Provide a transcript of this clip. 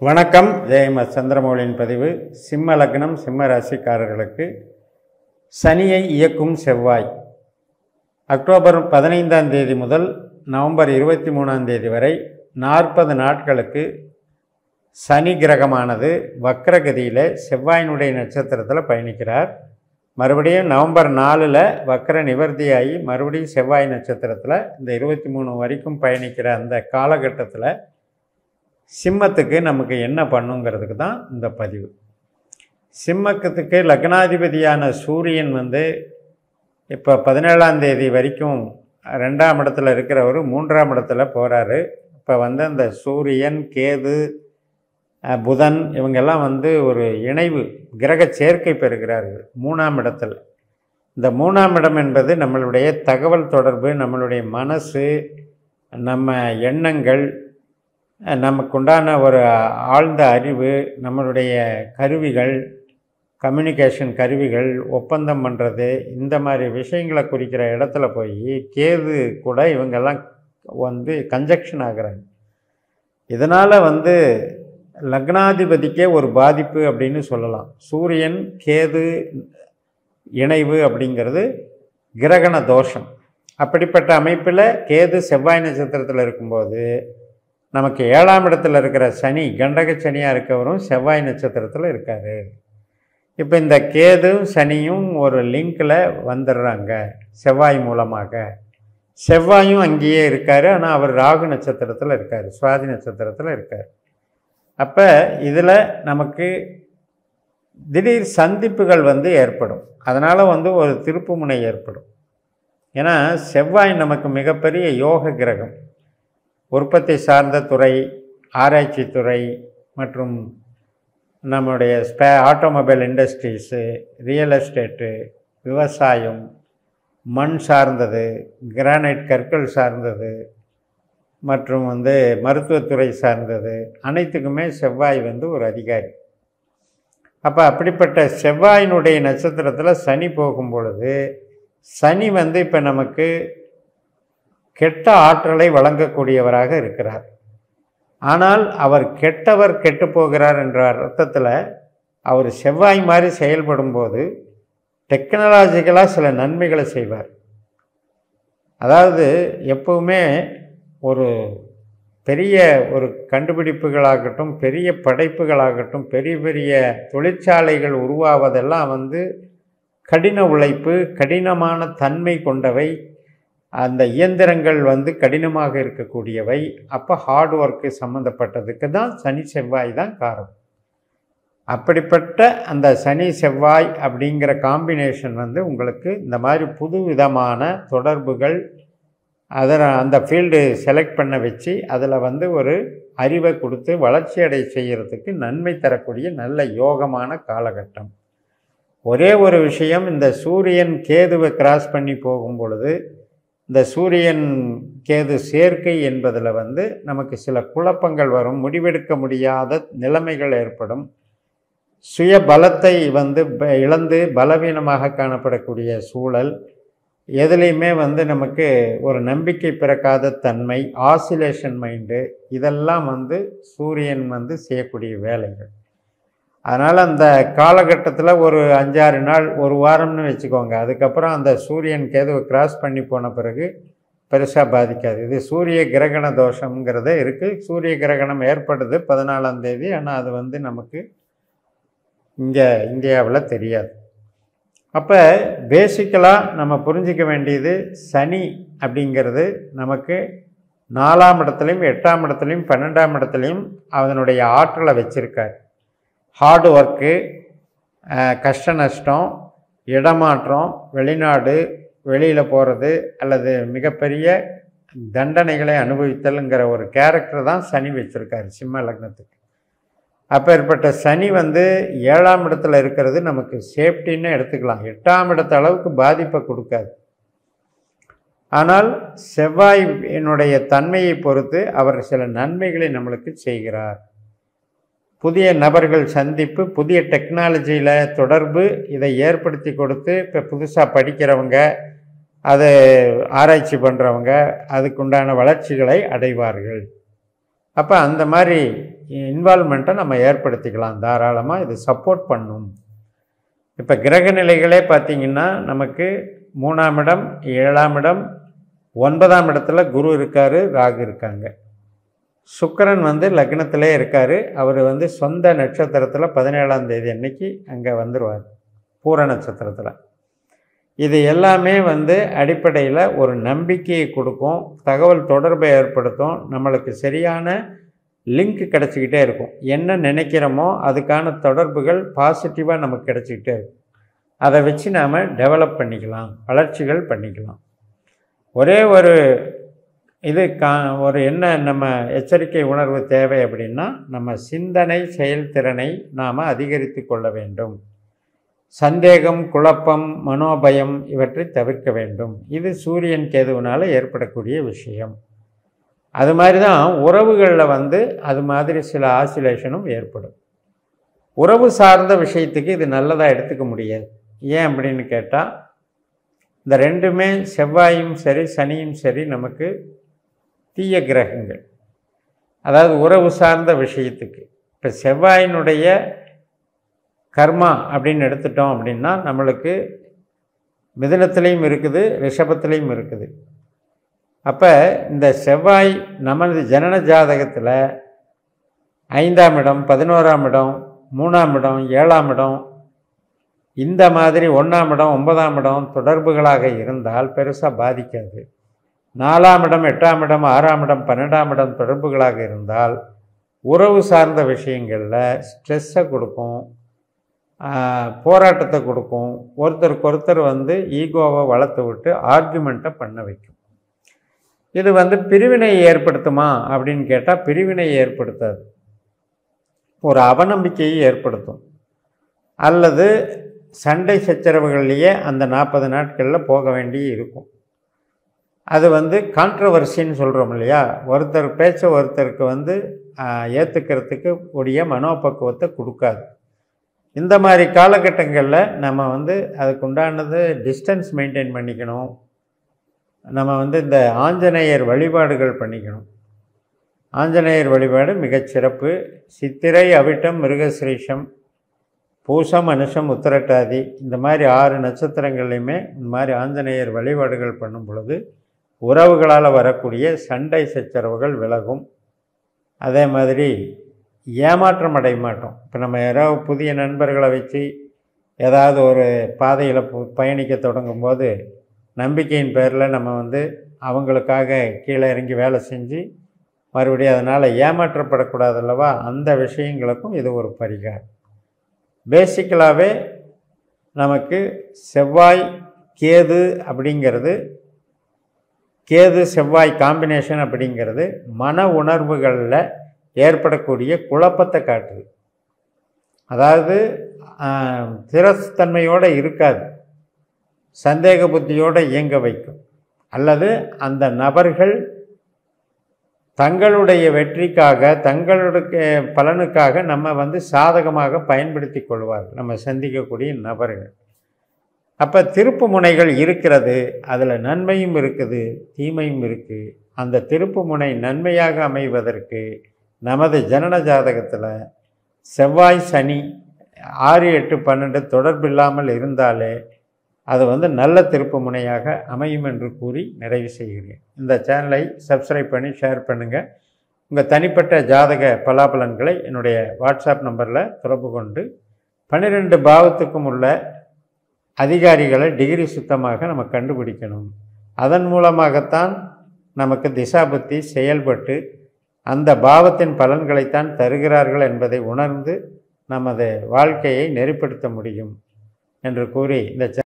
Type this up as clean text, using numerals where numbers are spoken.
வணக்கம். ஜெயம சந்திரமௌலியின் பதிவு. சிம்ம லக்னம் சிம்ம ராசிக்காரர்களுக்கு சனியை இயக்கும் செவ்வாய் அக்டோபர் 15ஆம் தேதி முதல் நவம்பர் 23ஆம் தேதி வரை 40 நாட்களுக்கு சனி கிரகமானது வக்ரகதியில் செவ்வாயினுடைய நட்சத்திரத்தில் பயணிக்கிறார். மறுபடியும் நவம்பர் 4 வக்ர நிவர்த்தியாகி மறுபடியும் செவ்வாய் நட்சத்திரத்தில் இந்த 23 வரைக்கும் பயணிக்கிற அந்த காலகட்டத்தில் சிம்மத்துக்கு நமக்கு என்ன பண்ணுங்கிறதுக்கு தான் இந்த பதிவு. சிம்மத்துக்கு லக்னாதிபதியான சூரியன் இப்போ 17ஆம் தேதி வரைக்கும் 2ஆம் இடத்துல இருக்கிறவர் 3ஆம் இடத்துல போகிறாரு. இப்போ அந்த சூரியன், கேது, புதன் இவங்கெல்லாம் ஒரு இணைவு கிரக சேர்க்கை பெறுகிறார்கள் 3ஆம் இடத்துல. இந்த 3ஆம் இடம் என்பது நம்மளுடைய தகவல் தொடர்பு, நம்மளுடைய மனசு, நம்ம எண்ணங்கள், நமக்குண்டான ஒரு ஆழ்ந்த அறிவு, நம்மளுடைய கருவிகள், கம்யூனிகேஷன் கருவிகள், ஒப்பந்தம் பண்ணுறது, இந்த மாதிரி விஷயங்களை குறிக்கிற இடத்துல போய் கேது கூட இவங்கெல்லாம் கன்ஜக்ஷன் ஆகிறாங்க. இதனால் லக்னாதிபதிக்கே ஒரு பாதிப்பு அப்படின்னு சொல்லலாம். சூரியன் கேது இணைவு அப்படிங்கிறது கிரகண தோஷம். அப்படிப்பட்ட அமைப்பில் கேது செவ்வாய் நட்சத்திரத்தில் இருக்கும்போது நமக்கு 7ஆம் இடத்துல இருக்கிற சனி, கண்டக சனியாக இருக்கவரும் செவ்வாய் நட்சத்திரத்தில் இருக்கார். இப்போ இந்த கேதும் சனியும் ஒரு லிங்கில் வந்துடுறாங்க செவ்வாய் மூலமாக. செவ்வாயும் அங்கேயே இருக்கார், ஆனால் அவர் ராகு நட்சத்திரத்தில் இருக்கார், சுவாதி நட்சத்திரத்தில் இருக்கார். அப்போ இதில் நமக்கு திடீர் சந்திப்புகள் ஏற்படும். அதனால் ஒரு திருப்பு முனை ஏற்படும். ஏன்னா செவ்வாய் நமக்கு மிகப்பெரிய யோக கிரகம். உற்பத்தி சார்ந்த துறை, ஆராய்ச்சி துறை மற்றும் நம்முடைய ஆட்டோமொபைல் இண்டஸ்ட்ரீஸு, ரியல் எஸ்டேட்டு, விவசாயம், மண் சார்ந்தது, கிரானைட் கற்கள் சார்ந்தது மற்றும் மருத்துவத்துறை சார்ந்தது அனைத்துக்குமே செவ்வாய் ஒரு அதிகாரி. அப்போ அப்படிப்பட்ட செவ்வாயினுடைய நட்சத்திரத்தில் சனி போகும் பொழுது சனி இப்போ நமக்கு கெட்ட ஆற்றலை வழங்கக்கூடியவராக இருக்கிறார். ஆனால் அவர் கெட்டவர் கெட்டு போகிறார் என்ற அர்த்தத்தில் அவர் செவ்வாய் மாதிரி செயல்படும் போது டெக்னாலஜிக்கலாக சில நன்மைகளை செய்வார். அதாவது எப்பவுமே ஒரு பெரிய ஒரு கண்டுபிடிப்புகளாகட்டும், பெரிய படைப்புகளாகட்டும், பெரிய பெரிய தொழிற்சாலைகள் உருவாவதெல்லாம் கடின உழைப்பு, கடினமான தன்மை கொண்டவை. அந்த இயந்திரங்கள் கடினமாக இருக்கக்கூடியவை. அப்போ ஹார்ட் ஒர்க்கு சம்மந்தப்பட்டதுக்கு தான் சனி செவ்வாய் தான் காரணம். அப்படிப்பட்ட அந்த சனி செவ்வாய் அப்படிங்கிற காம்பினேஷன் உங்களுக்கு இந்த மாதிரி புது விதமான தொடர்புகள், அந்த ஃபீல்டு செலக்ட் பண்ண வச்சு அதில் ஒரு அறிவை கொடுத்து வளர்ச்சி அடைய செய்கிறதுக்கு நன்மை தரக்கூடிய நல்ல யோகமான காலகட்டம். ஒரே ஒரு விஷயம், இந்த சூரியன் கேதுவை கிராஸ் பண்ணி போகும் பொழுது இந்த சூரியன் கேது சேர்க்கை என்பதில் நமக்கு சில குழப்பங்கள் வரும், முடிவெடுக்க முடியாத நிலைமைகள் ஏற்படும், சுய பலத்தை இழந்து பலவீனமாக காணப்படக்கூடிய சூழல், எதுலேயுமே நமக்கு ஒரு நம்பிக்கை பிறக்காத தன்மை, ஆசிலேஷன் மைண்டு, இதெல்லாம் சூரியன் செய்யக்கூடிய வேலைகள். அதனால் அந்த காலகட்டத்தில் ஒரு 5-6 நாள், ஒரு வாரம்னு வச்சுக்கோங்க. அதுக்கப்புறம் அந்த சூரியன் கேதுவை கிராஸ் பண்ணி போன பிறகு பெருசாக பாதிக்காது. இது சூரிய கிரகண தோஷங்கிறதே இருக்குது. சூரிய கிரகணம் ஏற்படுது 14ஆம் தேதி. ஆனால் அது நமக்கு இங்கே இந்தியாவில் தெரியாது. அப்போ பேசிக்கலாக நம்ம புரிஞ்சிக்க வேண்டியது, சனி அப்படிங்கிறது நமக்கு 4ஆம் இடத்துலையும் 8ஆம் இடத்துலையும் 12ஆம் இடத்துலையும் அதனுடைய ஆற்றலை வச்சுருக்கார். ஹார்டு ஒர்க்கு, கஷ்ட நஷ்டம், இடமாற்றம், வெளிநாடு, வெளியில் போகிறது அல்லது மிகப்பெரிய தண்டனைகளை அனுபவித்தல்ங்கிற ஒரு கேரக்டர் தான் சனி வச்சுருக்காரு சிம்ம லக்னத்துக்கு. அப்பேற்பட்ட சனி 7ஆம் இடத்துல இருக்கிறது நமக்கு சேஃப்டின்னு எடுத்துக்கலாம். 8ஆம் இடத்து அளவுக்கு பாதிப்பை கொடுக்காது. ஆனால் செவ்வாய் என்னுடைய தன்மையை பொறுத்து அவர் சில நன்மைகளை நம்மளுக்கு செய்கிறார். புதிய நபர்கள் சந்திப்பு, புதிய டெக்னாலஜியில் தொடர்பு, இதை ஏற்படுத்தி கொடுத்து இப்போ புதுசாக படிக்கிறவங்க, அதை ஆராய்ச்சி பண்ணுறவங்க அதுக்குண்டான வளர்ச்சிகளை அடைவார்கள். அப்போ அந்த மாதிரி இன்வால்மெண்ட்டை நம்ம ஏற்படுத்திக்கலாம் தாராளமாக. இது சப்போர்ட் பண்ணும். இப்போ கிரக நிலைகளே பார்த்திங்கன்னா நமக்கு 3ஆம் இடம், 7ஆம் இடம், 9ஆம் இடத்துல குரு இருக்கார், ராகு இருக்காங்க. சுக்கிரன் வந்து லக்னத்திலே இருக்கார். அவர் வந்து சொந்த நட்சத்திரத்தில் 17ஆம் தேதி அன்னைக்கு அங்கே வந்துடுவார், பூர நட்சத்திரத்தில். இது எல்லாமே வந்து அடிப்படையில் ஒரு நம்பிக்கையை கொடுக்கும், தகவல் தொடர்பை ஏற்படுத்தும், நம்மளுக்கு சரியான லிங்க் கிடச்சிக்கிட்டே இருக்கும். என்ன நினைக்கிறோமோ அதுக்கான தொடர்புகள் பாசிட்டிவாக நமக்கு கிடச்சிக்கிட்டே இருக்கும். அதை வச்சு நாம் டெவலப் பண்ணிக்கலாம், வளர்ச்சிகள் பண்ணிக்கலாம். ஒரே ஒரு இது ஒரு என்ன நம்ம எச்சரிக்கை உணர்வு தேவை அப்படின்னா, நம்ம சிந்தனை செயல்திறனை நாம் அதிகரித்து கொள்ள வேண்டும். சந்தேகம், குழப்பம், மனோபயம் இவற்றை தவிர்க்க வேண்டும். இது சூரியன் கேதுவினால் ஏற்படக்கூடிய விஷயம். அது மாதிரி தான் உறவுகளில் வந்து அது மாதிரி சில ஆசிலேஷனும் ஏற்படும். உறவு சார்ந்த விஷயத்துக்கு இது நல்லதாக எடுத்துக்க முடியாது. ஏன் அப்படின்னு கேட்டால், இந்த ரெண்டுமே செவ்வாயும் சரி சனியும் சரி நமக்கு தீய கிரகங்கள். அதாவது உறவு சார்ந்த விஷயத்துக்கு இப்போ செவ்வாயினுடைய கர்மா அப்படின்னு எடுத்துட்டோம் அப்படின்னா நம்மளுக்கு மிதுனத்திலையும் இருக்குது, ரிஷபத்திலையும் இருக்குது. அப்போ இந்த செவ்வாய் நமது ஜனன ஜாதகத்தில் 5ஆம் இடம், 11ஆம் இடம், 3ஆம் இடம், 7ஆம் இடம், இந்த மாதிரி 1ஆம் இடம், 9ஆம் இடம் தொடர்புகளாக இருந்தால் பெருசாக பாதிக்காது. 4ஆம் இடம், 8ஆம் இடம், 6ஆம் இடம், 12ஆம் இடம் தொடர்புகளாக இருந்தால் உறவு சார்ந்த விஷயங்களில் ஸ்ட்ரெஸ்ஸை கொடுக்கும், போராட்டத்தை கொடுக்கும், ஒருத்தருக்கு ஒருத்தர் வந்து ஈகோவை வளர்த்து விட்டு ஆர்குமெண்ட்டை பண்ண வைக்கும். இது வந்து பிரிவினை ஏற்படுத்துமா அப்படின்னு கேட்டால் பிரிவினை ஏற்படுத்தாது, ஒரு அவநம்பிக்கையை ஏற்படுத்தும். அல்லது சண்டை சச்சரவுகள்லேயே அந்த 40 நாட்களில் போக வேண்டி இருக்கும். அது வந்து கான்ட்ரவர்சின்னு சொல்கிறோம் இல்லையா, ஒருத்தர் பேச்ச ஒருத்தருக்கு வந்து ஏற்றுக்கிறதுக்கு உடைய மனோபக்குவத்தை கொடுக்காது. இந்த மாதிரி காலகட்டங்களில் நம்ம வந்து அதுக்கு உண்டானது டிஸ்டன்ஸ் மெயின்டைன் பண்ணிக்கணும். நம்ம வந்து இந்த ஆஞ்சநேயர் வழிபாடுகள் பண்ணிக்கணும். ஆஞ்சநேயர் வழிபாடு மிகச்சிறப்பு. சித்திரை, அவிட்டம், மிருகசிரீஷம், பூசம், அனுஷம், உத்திரட்டாதி இந்த மாதிரி 6 நட்சத்திரங்கள்லையுமே இந்த மாதிரி ஆஞ்சநேயர் வழிபாடுகள் பண்ணும் பொழுது உறவுகளால் வரக்கூடிய சண்டை சச்சரவுகள் விலகும். அதே மாதிரி ஏமாற்றம் அடைய மாட்டோம். இப்போ நம்ம யாராவது புதிய நண்பர்களை வச்சு ஏதாவது ஒரு பாதையில் பயணிக்க தொடங்கும்போது நம்பிக்கையின் பேரில் நம்ம வந்து அவங்களுக்காக கீழே இறங்கி வேலை செஞ்சு மறுபடியும் அதனால் ஏமாற்றப்படக்கூடாது அல்லவா, அந்த விஷயங்களுக்கும் இது ஒரு பரிகாரம். பேசிக்கலாகவே நமக்கு செவ்வாய் கேது அப்படிங்கிறது, கேது செவ்வாய் காம்பினேஷன் அப்படிங்கிறது மன உணர்வுகளில் ஏற்படக்கூடிய குழப்பத்தை காட்டுது. அதாவது திறத்தன்மையோடு இருக்காது, சந்தேக புத்தியோடு இயங்க வைக்கும். அல்லது அந்த நபர்கள் தங்களுடைய வெற்றிக்காக, தங்களுடைய பலனுக்காக நம்ம வந்து சாதகமாக பயன்படுத்தி கொள்வார்கள் நம்ம சந்திக்கக்கூடிய நபர்கள். அப்போ திருப்பு முனைகள் இருக்கிறது, அதில் நன்மையும் இருக்குது, தீமையும் இருக்குது. அந்த திருப்பு முனை நன்மையாக அமைவதற்கு நமது ஜனன ஜாதகத்தில் செவ்வாய் சனி 6, 8, 12 தொடர்பில்லாமல் இருந்தாலே அது வந்து நல்ல திருப்பு முனையாக அமையும் என்று கூறி நிறைவு செய்கிறேன். இந்த சேனலை சப்ஸ்கிரைப் பண்ணி ஷேர் பண்ணுங்கள். உங்கள் தனிப்பட்ட ஜாதக பலாபலன்களை என்னுடைய வாட்ஸ்அப் நம்பரில் தொடர்பு கொண்டு 12 பாவத்துக்கும் உள்ள அதிகாரிகளை டிகிரி சுத்தமாக நம்ம கண்டுபிடிக்கணும். அதன் மூலமாகத்தான் நமக்கு திசாபுத்தி செயல்பட்டு அந்த பாவத்தின் பலன்களைத்தான் தருகிறார்கள் என்பதை உணர்ந்து நமது வாழ்க்கையை நெறிப்படுத்த முடியும் என்று கூறி இந்த